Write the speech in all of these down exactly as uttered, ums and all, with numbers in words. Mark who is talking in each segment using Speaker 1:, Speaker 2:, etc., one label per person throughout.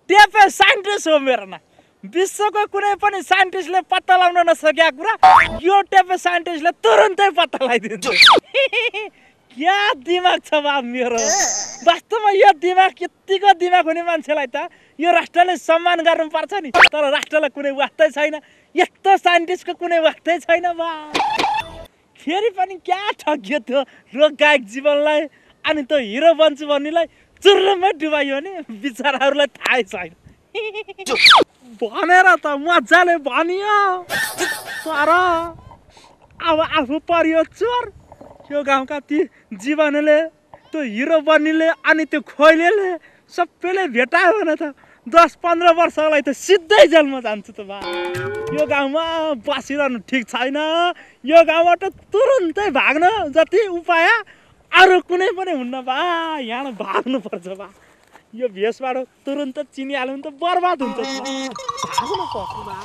Speaker 1: टेपे scientist हो मेरो नाम विश्वको कुनै पनि साइन्टिस्टले पत्ता लगाउन नसकेको कुरा यो टेपे साइन्टिस्टले तुरुन्तै पत्ता लगाइदिन्छ क्या दिमाग छ बा मेरो वास्तवमा यो दिमाग यतिको दिमाग हुने मान्छेलाई त यो राष्ट्रले सम्मान गर्नुपर्छ नि तर राष्ट्रलाई कुनै वास्तै छैन यस्तो साइन्टिस्टको कुनै वास्तै छैन बा फेरि पनि क्या ठग्यो त्यो लोकगायक जीवनलाई अनि त हिरो बन्छु भन्नेलाई चुर्रमै डुबाइयो नि बिचराहरूलाई थाहै छैन भनेर त मजाले भनियो तर अब आफू परियो चोर यो गाउँका ती जीवनले त्यो हिरो बन्नेले अनि त्यो खोइलेले सबैले भेटायो भने त दस पन्ध्र वर्षलाई त सिधै जेलमा जान्छु त बा यो गाउँमा बसिरहनु ठिक छैन यो गाउँबाट तुरुन्तै भाग्न जति उपाय अरू कुनै पनि हुन्न बा यहाँ भाग्नु पर्छ बा यो भेषबाट तुरुन्त चिनिहाल्यो भने त बर्बाद हुन्छ भाग्नु पर्छ बा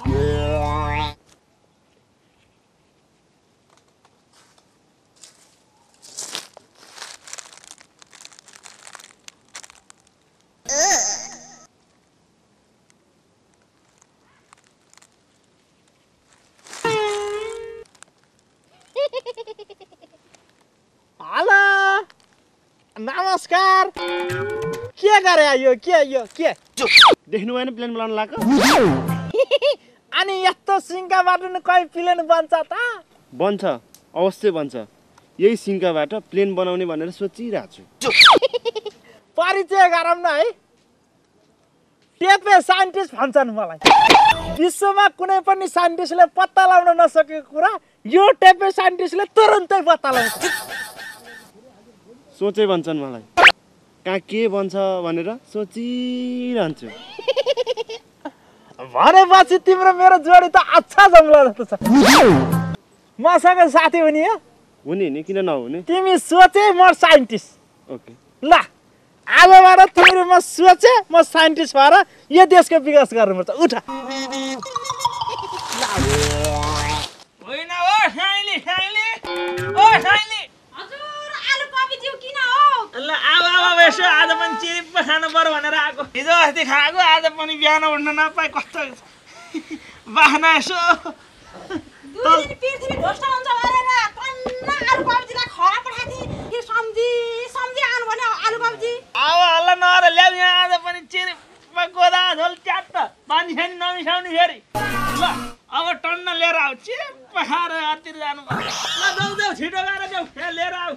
Speaker 1: हेलो नमस्कार के गरे यो के यो के
Speaker 2: देख्नु भएन प्लेन बनाउन लाग्यो
Speaker 1: अनि यस्तो सिङ्काबाट नि कहीँ प्लेन बन्छ त
Speaker 2: बन्छ अवश्य बन्छ यही सिङ्काबाट प्लेन बनाउने भनेर सोचिरहेको छु
Speaker 1: परिचय गरौँ न है टेपे साइन्टिस्ट भन्छन् मलाई विश्वमा कुनै पनि साइन्टिस्टले पत्ता लगाउन नसकेको कुरा यो टेपे साइन्टिस्टले तुरुन्तै पत्ता लगाउँछ
Speaker 2: सोचै भन्छन् मलाई कहाँ के बन्छ भनेर सोचिरहन्छु
Speaker 1: भनेपछि तिम्रो मेरो जोडी त अच्छा जम्ला जस्तो छ मसँग साथी हुने हो
Speaker 2: हुने नि किन नहुने
Speaker 1: तिमी सोचे म साइन्टिस्ट
Speaker 2: ओके
Speaker 1: ल आजबाट तिम्रो म सोचे म साइन्टिस्ट भएर यो देशको विकास गर्नुपर्छ उठ
Speaker 3: होइन ओ साइली साइली ओ साइली
Speaker 4: हजुर आलु कपी दिउ किन हो
Speaker 3: ल अब अब यसो आज पनि चिरिप खानु पर्यो भनेर आएको हिजो अस्ति खाएको आज पनि बिहान उठ्न नपाए कस्तो बाहना यसो
Speaker 4: दुई दिन पृथ्वी ध्वस्त हुन्छ भनेर टन्न आलु कपी दिला खरा पठाथि कि सम्झी सम्झी आउनु भने आलु कपी
Speaker 3: अब हल्ला नगर ल्याउ यहाँ आज पनि चिरिप गोदा झोल च्याट्ट पानी छैन नमिसाउने फेरि ल अब टन्न लिएर आऊ चिरिप खाएर घरतिर जानु पर्छ ल जाऊ जाऊ छिटो गएर जाऊ यहाँ लिएर आऊ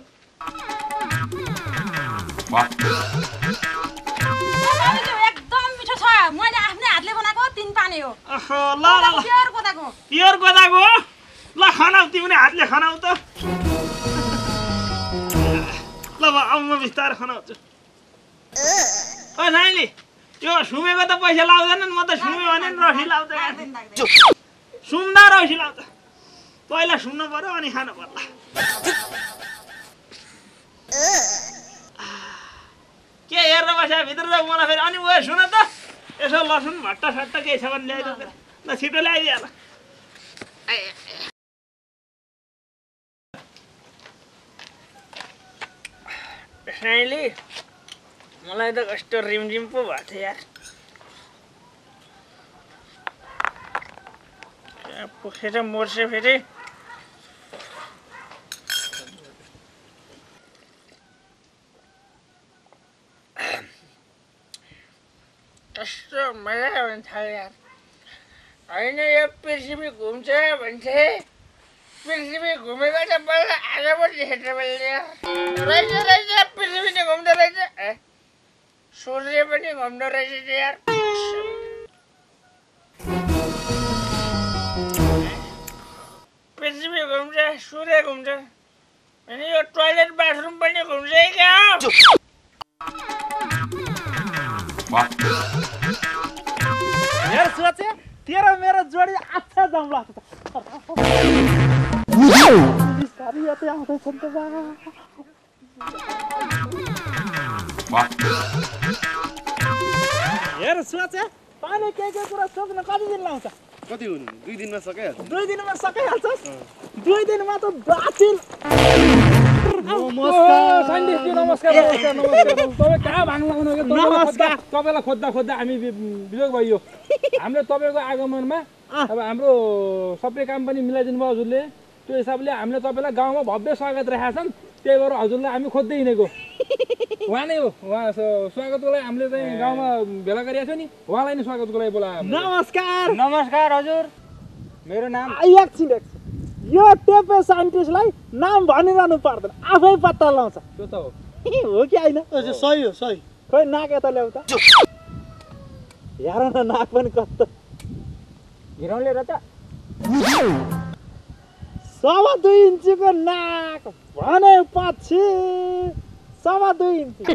Speaker 4: एकदम मिठो छ मैले आफ्नै हातले बनाएको तीन पानी हो
Speaker 3: ओहो ल ल ल
Speaker 4: प्योर गोदाको
Speaker 3: प्योर गोदाको हो ल खानाउ तिमीले हातले खानाउ त ल अब म बिस्तारै खानाउँछु ओ नाइली यो सुमेको त पैसा लाउँदैन नि म त सुमे भने नि रसी लाउँछ सुम्दा रसी लाउँछ पहिला सुम्नु पर्यो अनि खानु पर्ला के हेरेर बस्यो भित्र जाऊ मलाई फेरि अनि उयो सुन त यसो लसुन भट्टा सट्टा केही छ भने ल्याइदिनु ल छिटो ल्याइदिइहाल साइली मलाई त कस्तो रिमझिम पो भएको थियो यार पुगेर मर्छ फेरि कस्तो मजा आउने थाल्यो यार होइन यो पृथ्वी घुम्छ भन्छे पृथ्वी घुमेको छ बल्ल आज पो देखेर मैले रहेछ रहेछ पृथ्वी नै घुम्दो रहेछ ए सूर्य पनि घुम्दो रहेछ यार पृथ्वी घुम्छ सूर्य घुम्छ अनि यो टोयलेट बाथरुम पनि घुम्छ है क्या
Speaker 1: हेर सोचे तेरो मेरो जोडी अच्छा जम्ला छ बिस्तारै यतै आउँदैछ नि त बा हेर सोचे पानी के के कुरा सोच्न कति दिन लाउँछ
Speaker 2: कति हुनु दुई दिनमा सकिहाल्छ
Speaker 1: दुई दिनमा सकिहाल्छ दुई दिनमा त बाचिल नमस्कार
Speaker 5: साइन्टिस्टजी नमस्कार नमस्कार नमस्कार तपाईँ कहाँ भाग्नु लाग्नु
Speaker 1: नमस्कार
Speaker 5: तपाईँलाई खोज्दा खोज्दा हामी वियोग भइयो हामीले तपाईँको आगमनमा अब हाम्रो सबै काम पनि मिलाइदिनु भयो हजुरले त्यो हिसाबले हामीले तपाईँलाई गाउँमा भव्य स्वागत राखेका छन् त्यही भएर हजुरलाई हामी खोज्दै हिँडेको उहाँ नै हो उहाँ स्वागतको लागि हामीले चाहिँ गाउँमा भेला गरिरहेको थियो नि उहाँलाई नै स्वागतको लागि बोलायो
Speaker 1: नमस्कार
Speaker 3: नमस्कार हजुर मेरो नाम
Speaker 1: एकछिन एकछिन यो टेपे साइन्टिस्टलाई नाम भनिरहनु पर्दैन आफै पत्ता लाउँछ
Speaker 5: त्यो त हो
Speaker 1: हो कि होइन सही हो सही खोइ नाक यता ल्याउ त हेर न नाक पनि कस्तो
Speaker 3: घिरौँले र त
Speaker 1: सवा दुई इन्चीको नाक भनेपछि सवा दुई इन्ची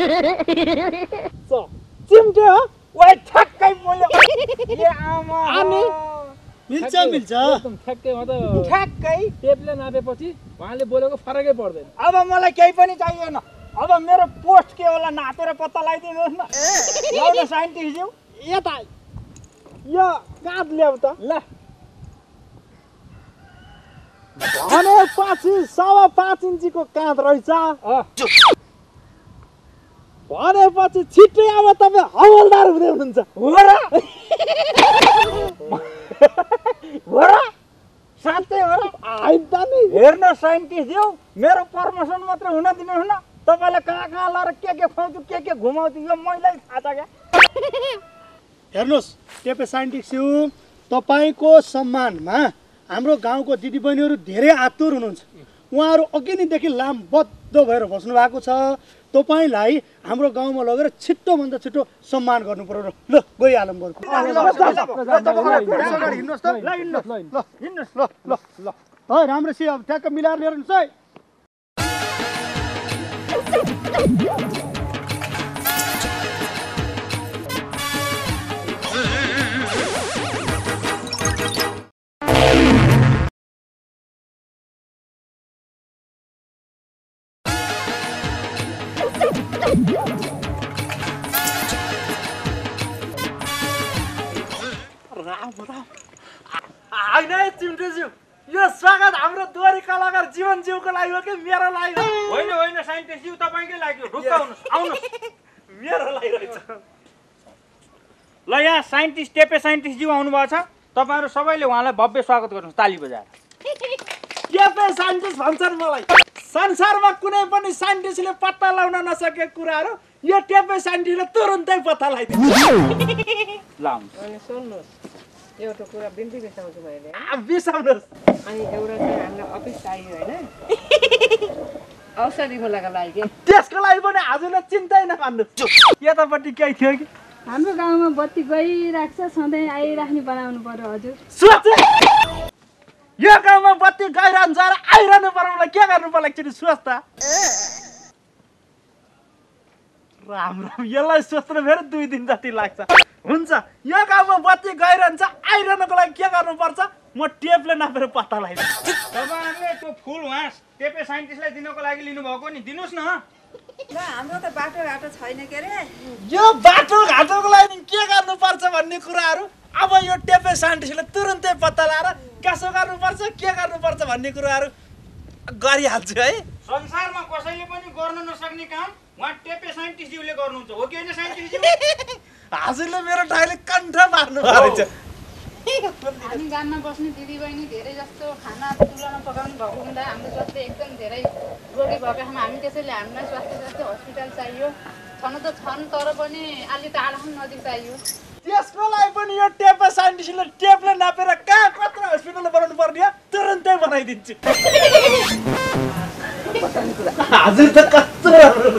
Speaker 1: चिम्टे हो
Speaker 3: ओइ ठ्याक्कै बोल्यो ए आमा
Speaker 1: अनि मिल्छ मिल्छ
Speaker 5: एकदम ठ्याक्कै म त
Speaker 3: ठ्याक्कै
Speaker 5: टेपले नापेपछि उहाँले बोलेको फरकै पर्दैन
Speaker 3: अब मलाई केही पनि चाहिएन अब मेरो पोस्ट के होला नापेर पत्ता लगाइदिनुहोस् न ल साइन्टिस्टज्यू
Speaker 1: यता यो काँध ल्याउ त
Speaker 3: ल
Speaker 1: भनेपछि सवा पाँच इन्चीको काँध रहेछ भनेपछि छिट्टै अब तपाईँ हवलदार हुँदै हुनुहुन्छ
Speaker 3: हो र हो र साँच्चै हो र
Speaker 1: होइन त नि
Speaker 3: हेर्न साइन्टिस्टज्यू मेरो प्रमोसन मात्र हुन दिनुहोस् न तपाईँले कहाँ कहाँ लाएर के के खुवाउँछु के के घुमाउँछु यो मैलाई थाहा छ क्या
Speaker 6: हेर्नुहोस् टेपे साइन्टिस्टज्यू तपाईँको सम्मानमा हाम्रो गाउँको दिदीबहिनीहरू धेरै आतुर हुनुहुन्छ उहाँहरू अघि नैदेखि लामबद्ध भएर बस्नु भएको छ तपाईँलाई हाम्रो गाउँमा लगेर छिट्टोभन्दा छिट्टो सम्मान गर्नु पर्यो ल गइहालौँ है राम्रोसित अब ठ्याक्क मिलाएर लिएर आउनुहोस् है
Speaker 1: राम राम होइन है चिम्टेज्यू यो स्वागत हाम्रो दोहोरी कलाकार जीवन जीवको लागि हो कि मेरो लागि हो
Speaker 3: होइन होइन साइन्टिस्टज्यू तपाईँकै लागि हो ढुक्क आउनुहोस् आउनुहोस्
Speaker 1: मेरो लागि रहेछ
Speaker 3: ल यहाँ साइन्टिस्ट टेपे साइन्टिस्टज्यू आउनुभएको छ तपाईँहरू सबैले उहाँलाई भव्य स्वागत गर्नुहोस् ताली बजाएर
Speaker 1: टेपे साइन्टिस्ट भन्छन् मलाई संसारमा कुनै पनि साइन्टिस्टले पत्ता लगाउन नसकेको कुराहरू यो टेपे साइन्टिस्टले तुरुन्तै पत्ता लगाइदिन्छ
Speaker 3: लाउनु
Speaker 7: सुन्नुहोस् एउटा कुरा बिन्ती बिर्साउँछु मैले
Speaker 1: बिसाउनुहोस्
Speaker 7: अनि एउटा चाहिँ हामीलाई अफिस चाहियो होइन औषधिको लागि के
Speaker 1: त्यसको लागि पनि हजुरले चिन्तै नमान्नु यतापट्टि केही थियो कि
Speaker 8: हाम्रो गाउँमा बत्ती गइरहेको छ सधैँ आइराख्ने बनाउनु पर्यो हजुर
Speaker 1: सोचे यो गाउँमा बत्ती गइरहन्छ र आइरहनु पर्यो के गर्नु पर्ला एकचोटि सोच त राम राम यसलाई सोच्नु फेरि दुई दिन जति लाग्छ हुन्छ यो गाउँमा बत्ती गइरहन्छ आइरहनुको लागि के गर्नुपर्छ म टेपले नापेर पत्ता लगाइदिन्छु
Speaker 3: तपाईँहरूले त्यो फुल उहाँ टेपे साइन्टिस्टलाई दिनको लागि लिनुभएको नि दिनुहोस् न
Speaker 7: ल हाम्रो त बाटोघाटो छैन के अरे
Speaker 1: यो बाटो घाटोको लागि के गर्नुपर्छ भन्ने कुराहरू अब यो टेपे साइन्टिस्टले तुरुन्तै पत्ता लगाएर कसो गर्नुपर्छ के गर्नुपर्छ भन्ने कुराहरू गरिहाल्छु है
Speaker 3: संसारमा कसैले पनि गर्न नसक्ने काम उहाँ टेपे साइन्टिस्टज्यूले गर्नुहुन्छ हो कि होइन साइन्टिस्टज्यू
Speaker 1: हजुरले मेरो डाइले कण्ठ मार्नु भएको छ
Speaker 8: हामी गाममा बस्ने दिदीबहिनी धेरै जस्तो खाना चुलामा पकाउनु भएको हुँदा हाम्रो स्वास्थ्य एकदम धेरै रोगी भएको छौँ हामी त्यसैले हामीलाई स्वास्थ्य स्वास्थ्य हस्पिटल चाहियो छन त छन् तर पनि अलि टाढा नजिक चाहियो
Speaker 1: त्यसको लागि पनि यो टेपे साइन्टिस्टले टेपले नापेर कहाँ कत्र हस्पिटल बनाउनु पर्ने हो तुरुन्तै बनाइदिन्छु हजुर त कस्तो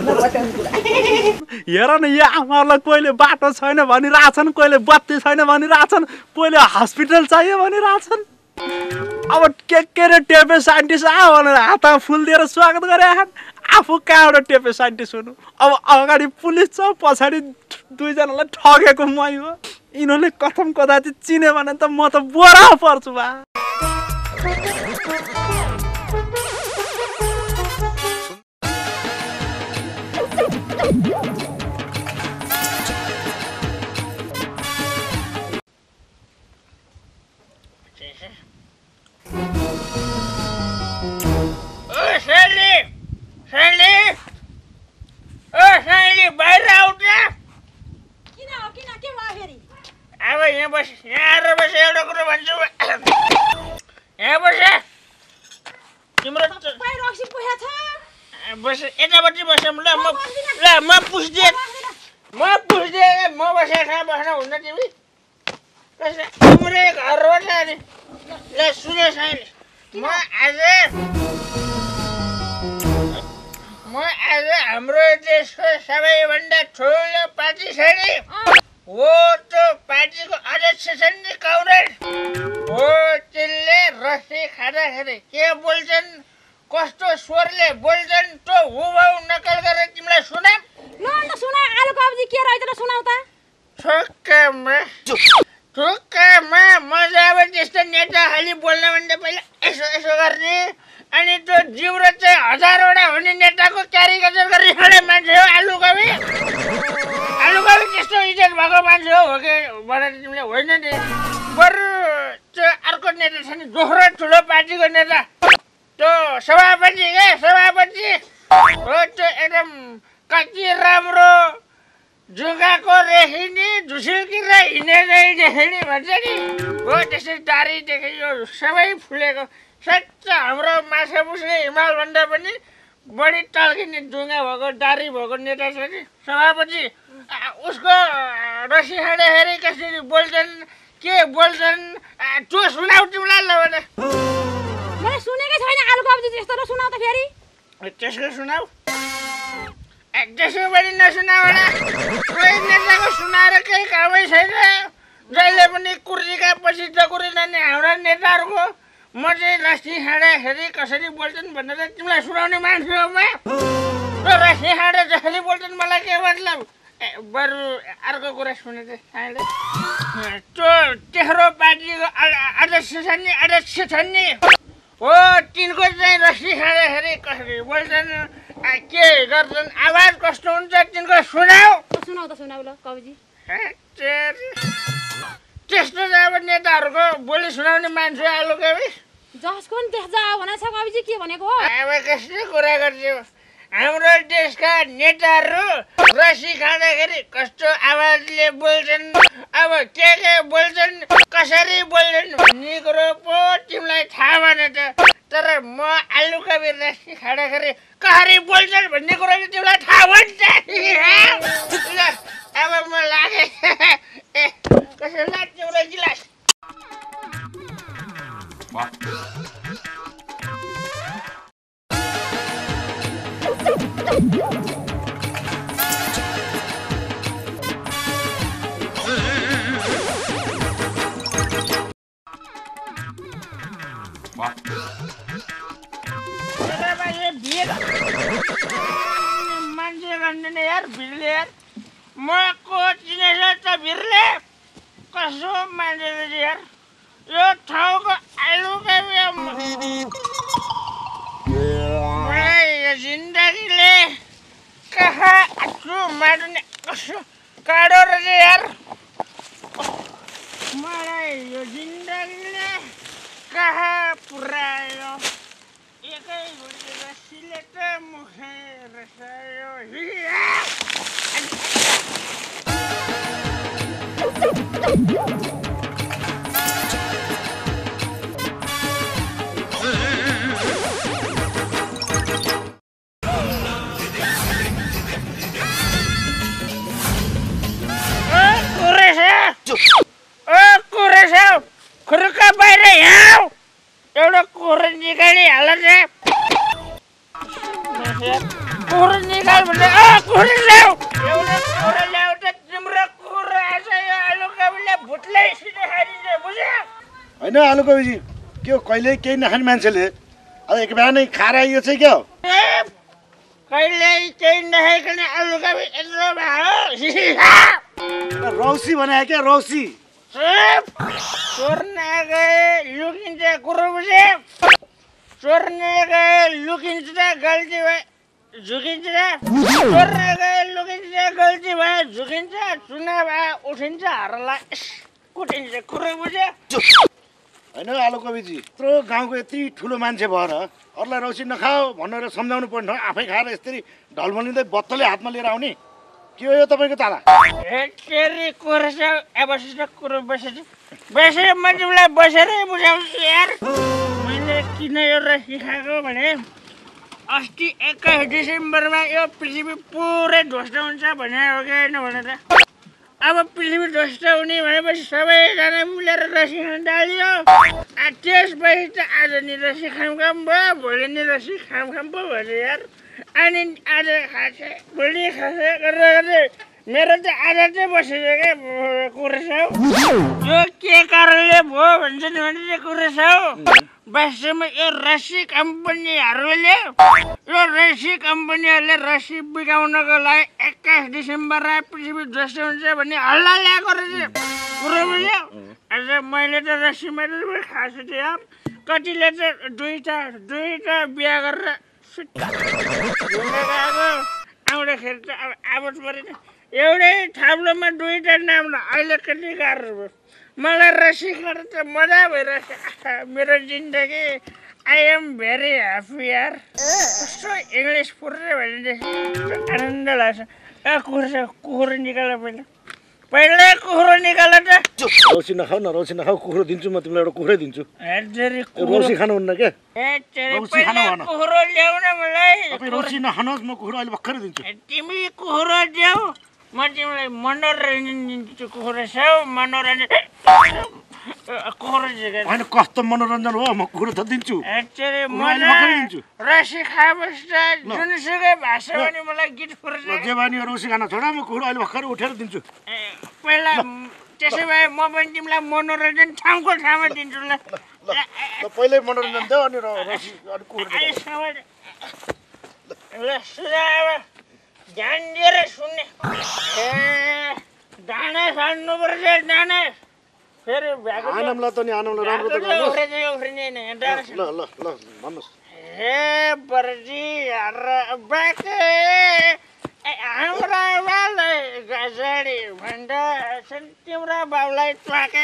Speaker 1: हेर न यो आमाहरूलाई कोहीले बाटो छैन भनिरहेछन् कोहीले बत्ती छैन भनिरहेछन् कोहीले हस्पिटल चाहियो भनिरहेछन् अब के के रे टेपे साइन्टिस्ट आयो भनेर हातमा फुल दिएर स्वागत गरे आफू कहाँबाट टेपे साइन्टिस्ट हुनु अब अगाडि पुलिस छ पछाडि दुईजनालाई ठगेको मै हो यिनीहरूले कथम कदाचित चिन्यो भने त म त बोरा पर्छु बा
Speaker 3: यहाँ बस यहाँ आएर बस एउटा कुरो भन्छु यहाँ बस तिम्रो
Speaker 4: पाइ रक्सी पुगेको छ
Speaker 3: बस यतापट्टि बस्नु ल म ल म पुछ्दिएँ म पुछ्दिएँ म बसेको ठाउँ बस्न हुन्न तिमी कसै तिम्रै घर हो नि ल सुने साइले म आज म आज हाम्रो देशको सबैभन्दा ठुलो पार्टी छ नि हो त्यो पार्टीको अध्यक्ष छ नि काङ्ग्रेस हो तिनले रक्सी खाँदाखेरि के बोल्छन् कस्तो स्वरले बोल्छन् त्यो हुबहु नकल गरेर तिमीलाई सुनाम
Speaker 4: ल अन्त सुना आलु कब्जी के रहेछ र सुनाउ त
Speaker 3: ठोक्कामा ठोक्कामा मजा अब त्यस्तो नेता खालि बोल्नभन्दा पहिला यसो यसो गर्ने अनि त्यो जिउरो चाहिँ हजारवटा हुने नेताको क्यारिकेचर गर्ने खाने मान्छे हो आलु कवि आलु कवि त्यस्तो इज्जत भएको मान्छे हो कि भनेर तिमीले होइन नि बरु त्यो अर्को नेता छ नि दोस्रो ठुलो पार्टीको नेता त्यो सभापति क्या सभापति हो त्यो एकदम कति राम्रो जुगाको रेखिने झुसुल्किएर हिँडेरै देखेनी भन्छ नि हो त्यसै दारीदेखि यो सबै फुलेको सच्च हाम्रो माछा पुस्ने हिमालभन्दा पनि बढी टल्किने डुङ्गा भएको दारी भएको नेता छ नि सभापति उसको रसी खाँदाखेरि कसरी बोल्छन् के बोल्छन् त्यो सुनाउ तिमीलाई ल भने
Speaker 4: मैले सुनेकै छैन आलु कब्जी त्यस्तो र सुनाउ त फेरि
Speaker 3: त्यसको सुनाउ त्यसको पनि नसुनाउ होला कोही नेताको सुनाएर केही कामै छैन जहिले पनि कुर्सीका पछि दकुरी जाने हाम्रा नेताहरूको म चाहिँ रक्सी खाँदाखेरि कसरी बोल्छन् भनेर तिमीलाई सुनाउने मान्छे हो म त्यो रक्सी खाँदा जसरी बोल्छन् मलाई के मतलब बरु अर्को कुरा सुने चाहिँ त्यो तेस्रो पार्टीको अध्यक्ष छ नि अध्यक्ष छन् नि हो तिनको चाहिँ रक्सी खाँदाखेरि कसरी बोल्छन् के गर्छन् आवाज कस्तो हुन्छ तिनको सुनाऊ
Speaker 4: सुनाउ त सुनाउ ल कविजी
Speaker 3: त्यस्तो चाहिँ अब नेताहरूको बोली सुनाउने मान्छे आलु कवि
Speaker 4: जसको नि त्यस जा भने छ कविजी के भनेको हो
Speaker 3: अब कस्तो कुरा गर्छौ हाम्रो देशका नेताहरू रक्सी खाँदाखेरि कस्तो आवाजले बोल्छन् अब के के बोल्छन् कसरी बोल्छन् भन्ने कुरो पो तिमीलाई थाहा भने त तर म आलु कवि रक्सी खाँदाखेरि कसरी बोल्छन् भन्ने कुरो चाहिँ तिमीलाई थाहा हुन्छ ल अब म लागे ए कसरी लाग्छ एउटा गिलास मान्छे भन्दैन यार भिरले यार म को चिनेछ त भिरले कसो मान्छे यार यो ठाउँको आलु कवि मलाई यो जिन्दगीले कहाँ आँसु मार्ने कसो काडो रहेछ यार मलाई यो जिन्दगीले कहाँ पुर्यायो एकै घुटी रक्सीले त मुखै रसायो खुर्का बाहिर यहाँ एउटा कोर निकाली हाल कोर निकाल भने कोर ल्याऊ एउटा कोर ल्याऊ त तिम्रो कोर आएछ यो आलु कविले भुटलै सिधै खाइदिन्छ बुझ्यो
Speaker 2: होइन आलु कविजी के हो कहिले केही नखाने मान्छेले अब एक बिहान नै खाएर आइयो चाहिँ क्या हो
Speaker 3: कहिले केही नखाइकन आलु कवि यत्रो भयो
Speaker 2: रौसी बनायो क्या रौसी
Speaker 3: चोर्न गए लुकिन्छ कुरो बुझे चोर्न गए लुकिन्छ गल्ती भए झुकिन्छ चोर्न गए लुकिन्छ गल्ती भए झुकिन्छ चुनाव भए उठिन्छ हरला कुटिन्छ कुरो बुझे
Speaker 2: होइन आलु कविजी यत्रो गाउँको यति ठुलो मान्छे भएर अरूलाई रौसी नखाऊ भनेर सम्झाउनु पर्ने आफै खाएर यसरी ढलमलिँदै बत्तले हातमा लिएर आउने
Speaker 6: के हो यो तपाईँको तारा
Speaker 3: हेटेरी कुरेछ अब सिस्टर कुरो बसेछ बसेर म तिमीलाई बसेरै बुझाउँछु यार मैले किन यो रसी खाएको भने अस्ति एक्काइस डिसेम्बरमा यो पृथ्वी पुरै ध्वस्त हुन्छ भने हो कि होइन भनेर अब पृथ्वी ध्वस्त हुने भनेपछि सबैजना मिलेर रसी खान थाल्यो त्यसपछि त आज नि रसी खाम खाम भयो भोलि नि रसी खाम खाम पो भयो यार अनि आज खान्छ भोलि खान्छ गरेर गर्दै मेरो त आज चाहिँ बसेछ क्या कुरेछ यो के कारणले भयो भन्छ नि भने चाहिँ कुरेछ वास्तवमा यो रसी कम्पनीहरूले यो रसी कम्पनीहरूले रसी बिगाउनको लागि एक्काइस डिसेम्बर पृथ्वी ध्वस्त हुन्छ भन्ने हल्ला ल्याएको रहेछ कुरो बुझ्यो आज मैले त रसी मैले खाएको छु यार कतिले त दुईवटा दुईवटा बिहा गरेर गएको आउँदाखेरि त अब आवाज परेन एउटै थाप्लोमा दुईवटा नाम अहिले कति गाह्रो भयो मलाई रसी खाएर त मजा भइरहेको मेरो जिन्दगी आई एम भेरी ह्याप्पी यार कस्तो इङ्ग्लिस पुरै भनेदेखि आनन्द लाग्छ ए कुखुरा कुखुरा निकाल पहिला पहिला कुखुरा निकाल त
Speaker 6: रौसी नखाऊ न रौसी नखाऊ कुखुरो दिन्छु म तिमीलाई एउटा कुखुरै दिन्छु रौसी खानुहुन्न क्या
Speaker 3: कुखुरो ल्याउ न मलाई
Speaker 6: रौसी नखानुहोस् म कुखुरो अहिले भर्खरै दिन्छु
Speaker 3: तिमी कुखुरो ल्याऊ म तिमीलाई मनोरञ्जन दिन्छु कुखुरा साउ मनोरञ्जन कुखुरा
Speaker 6: होइन कस्तो मनोरञ्जन हो म कुखुरो त दिन्छु
Speaker 3: रसी खाएपछि जुनसुकै भाषा पनि मलाई गीत फुर्छ
Speaker 6: जे बानी रौसी खान छोड म कुखुरो अहिले भर्खरै उठेर दिन्छु
Speaker 3: पहिला त्यसो भए म पनि तिमीलाई मनोरञ्जन ठाउँको ठाउँमा दिन्छु ल
Speaker 6: पहिल्यै मनोरञ्जन देऊ अनि रसी अनि कुखुरो
Speaker 3: ल सुझाव ध्यान दिएर सुन्ने ए दाना खानुपर्छ दाना फेरि
Speaker 6: आनमलाई त नि आनमलाई राम्रो त गर्नु ल ल ल भन्नुहोस्
Speaker 3: हे बर्जी र बाके हाम्रा बाउलाई गजडी भन्दा तिम्रा बाउलाई ट्वाके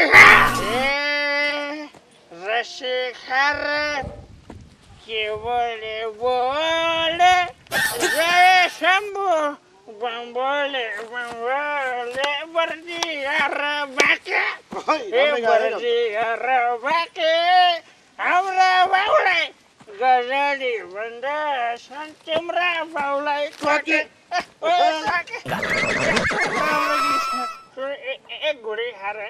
Speaker 3: ए रसी खाएर के बोले बोले जय शम्भु बम्बोले बम्बोले बर्जी र बाके हे बर्जी र बाके हाम्रा बाउलाई गजडी भन्दा तिम्रा बाउलाई ट्वाके एक घुडी खाएर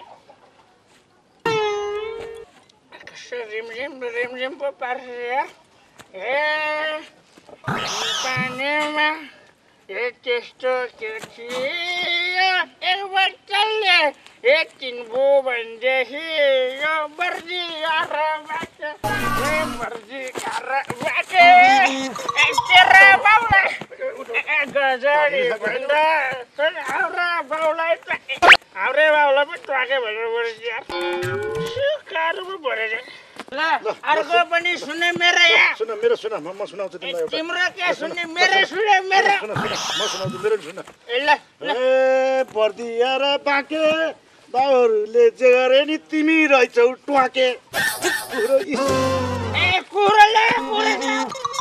Speaker 3: रिमझिम रिमझिम पो पार्छ ए पानीमा ए त्यस्तो के थियो एकबार चल्ने एकछिन भयो भनेदेखि यो बर्जी खाएर बाँच्छ ए बर्जी खाएर बाँचे तेरा बाउलाई गजडी भन्दा हाम्रा बाउलाई हाम्रै बाउलाई पनि ट्वाके भनेर बर्जी गाह्रो पो भरेछ ल अर्को पनि सुने मेरो यहाँ
Speaker 6: सुन मेरो सुन म सुनाउँछु तिमीलाई एउटा
Speaker 3: तिम्रो के सुन्ने मेरो सुने मेरो
Speaker 6: सुन सुन म सुनाउँछु मेरो सुन
Speaker 3: ल
Speaker 6: ए पर्दिया र बाके बाउहरूले जे गरे नि तिमी रहेछौ ट्वाके
Speaker 3: ए कुरोले कुरो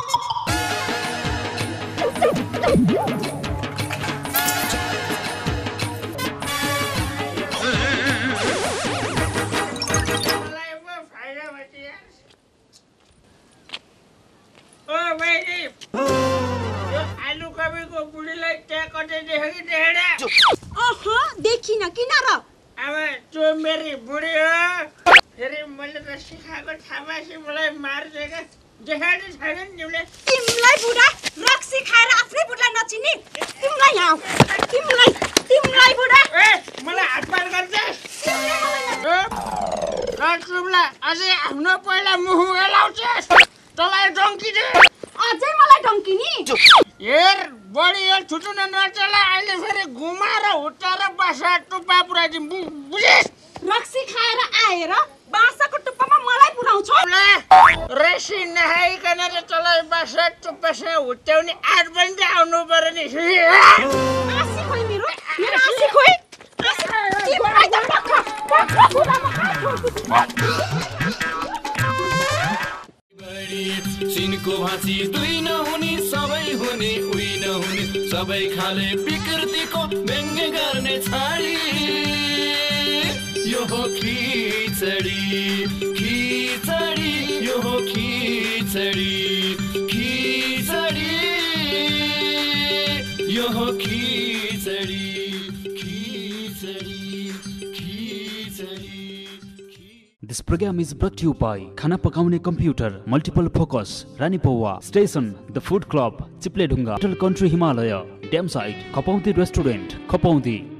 Speaker 3: आलुकपीको बुढीलाई त्यहाँ कतै देख्यो कि देखेन
Speaker 4: अह देखिन किन र
Speaker 3: अब त्यो मेरी बुढी हो फेरि मैले त सिकाएको थाहा पाएपछि मलाई मार्छ क्या देखाएन छैन नि तिमीले
Speaker 4: तिमीलाई बुढा रक्सी खाएर आफ्नै बुढलाई नचिन्ने तिमीलाई यहाँ तिमीलाई तिमीलाई बुढा
Speaker 3: ए मलाई हातपात गर्छस् रक्सुमलाई अझै आफ्नो पहिला मुखमा लाउँछस् तँलाई डङ्की दे
Speaker 4: अझै मलाई डङ्किनी
Speaker 3: हेर बढी यो छुटुन नचला अहिले फेरि घुमाएर हुट्टाएर बासा टुप्पा पुऱ्याइदिउँ बुझेस्
Speaker 4: रक्सी खाएर आएर बासाको टुप्पामा मलाई पुऱ्याउँछौ
Speaker 3: रसी नखाइकन त तँलाई बासा टुप्पासँग हुट्याउने आठ पनि त आउनु पर्यो नि
Speaker 4: आसी खोइ मेरो मेरो आसी खोइ तिमीलाई त पक्का पक्का बुढामा हात
Speaker 9: सिनको भाँची दुई नहुने सबै हुने उही नहुने सबै खाले विकृतिको व्यङ्ग्य गर्ने छाडी यो हो खिचडी खिचडी यो हो खिचडी खिचडी यो हो खिचडी खिचडी खिचडी
Speaker 10: This program is brought to you by Khana Pakaune Computer, Multiple Focus, Rani Powa, Station, The Food Club, Chiple Dunga, Hotel Country Himalaya, Dam Site, Kapaundi Restaurant, Kapaundi.